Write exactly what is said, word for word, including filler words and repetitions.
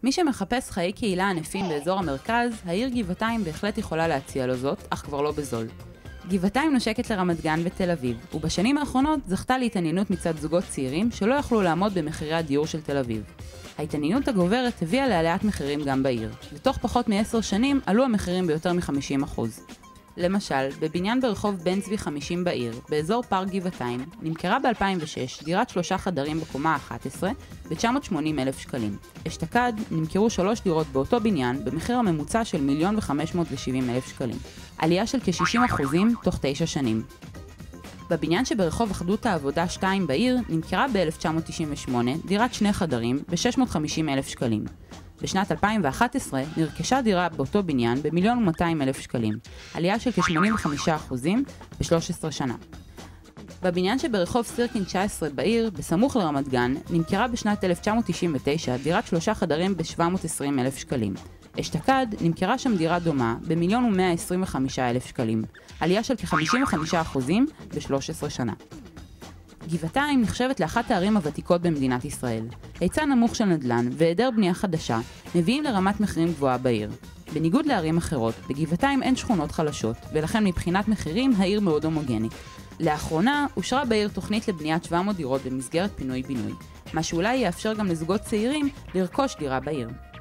מי שמחפש חיי קהילה ענפים באזור המרכז, העיר גבעתיים בהחלט יכולה להציע לו זאת, אך כבר לא בזול. גבעתיים נושקת לרמת גן ותל אביב, ובשנים האחרונות זכתה להתעניינות מצד זוגות צעירים שלא יכלו לעמוד במחירי הדיור של תל אביב. ההתעניינות הגוברת הביאה לעליית מחירים גם בעיר, ותוך פחות מעשר שנים עלו המחירים ביותר מ-חמישים אחוז. למשל, בבניין ברחוב בן צבי חמישים בעיר, באזור פארק גבעתיים, נמכרה ב-אלפיים ושש דירת שלושה חדרים בקומה אחת עשרה ב-תשע מאות ושמונים אלף שקלים. אשתקד נמכרו שלוש דירות באותו בניין במחיר הממוצע של מיליון וחמש מאות ושבעים אלף שקלים. עלייה של כ-שישים אחוזים תוך תשע שנים. בבניין שברחוב אחדות העבודה שתיים בעיר נמכרה ב-אלף תשע מאות תשעים ושמונה דירת שני חדרים ב-שש מאות וחמישים אלף שקלים. בשנת אלפיים ואחת עשרה נרכשה דירה באותו בניין במיליון ומאתיים אלף שקלים, עלייה של כ-שמונים וחמישה אחוזים ב-שלוש עשרה שנה. בבניין שברחוב סירקין תשע עשרה בעיר, בסמוך לרמת גן, נמכרה בשנת אלף תשע מאות תשעים ותשע דירת שלושה חדרים ב-שבע מאות ועשרים אלף שקלים. אשתקד נמכרה שם דירה דומה במיליון ומאה עשרים וחמישה אלף שקלים, עלייה של כ-חמישים וחמישה אחוזים ב-שלוש עשרה שנה. גבעתיים נחשבת לאחת הערים הוותיקות במדינת ישראל. היצע נמוך של נדל"ן והיעדר בנייה חדשה מביאים לרמת מחירים גבוהה בעיר. בניגוד לערים אחרות, בגבעתיים אין שכונות חלשות, ולכן מבחינת מחירים העיר מאוד הומוגנית. לאחרונה אושרה בעיר תוכנית לבניית שבע מאות דירות במסגרת פינוי-בינוי, מה שאולי יאפשר גם לזוגות צעירים לרכוש דירה בעיר.